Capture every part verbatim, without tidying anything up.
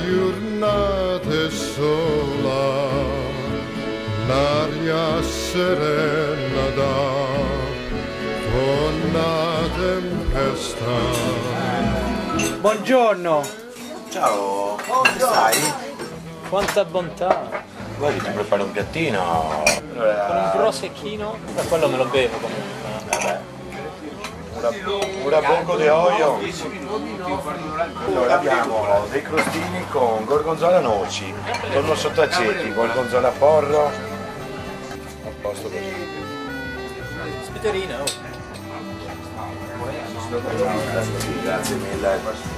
giornata sola, l'aria serena da una tempesta. Buongiorno! Ciao, come stai? Quanta bontà! Guardi, ti preparo un piattino. Allora... Con un prosecchino, da quello me lo bevo comunque. Vabbè. Una, una bocco di olio. Allora abbiamo dei crostini con gorgonzola noci, tonno sott'aceto, gorgonzola porro. A posto così. Spiterina, oh. Grazie mille.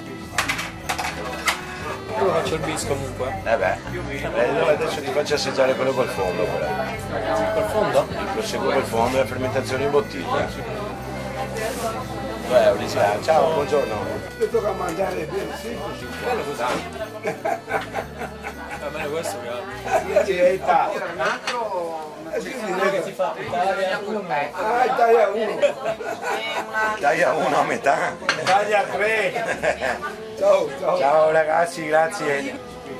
Io faccio il bis comunque. Eh beh, allora adesso ti faccio assaggiare quello col fondo. Col fondo? Proseguo col fondo e la fermentazione in bottiglia. Beh, Ulisse, ciao, buongiorno. Ti tocca mangiare bene, sì. Bello così. Va bene questo che Dieta. che si fa Italia uno. Ah, taglia uno. Taglia uno a metà. Taglia tre. Ciao, ciao. Ciao ragazzi, grazie.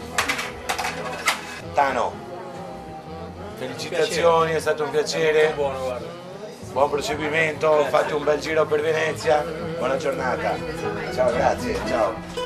Tano, felicitazioni, è stato un piacere. Buono, guarda. Buon proseguimento, fate un bel giro per Venezia. Buona giornata. Ciao, grazie, ciao.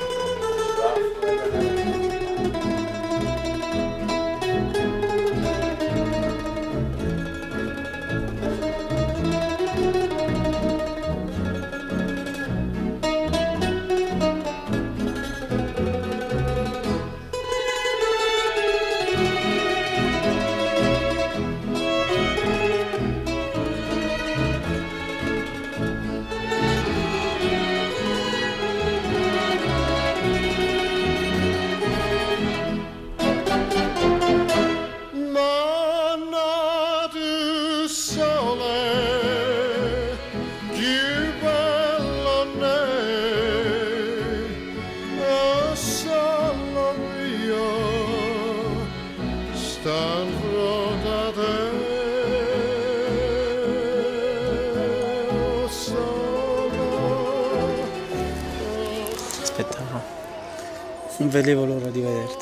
Aspettavo, non vedevo l'ora di vederti.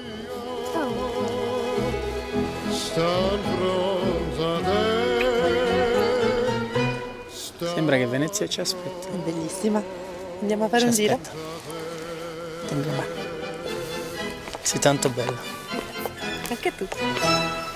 Sembra che Venezia ci aspetta. È bellissima. Andiamo a fare Ci un aspetta. giro? Tengo la mano. Sei tanto bella. Anche tu.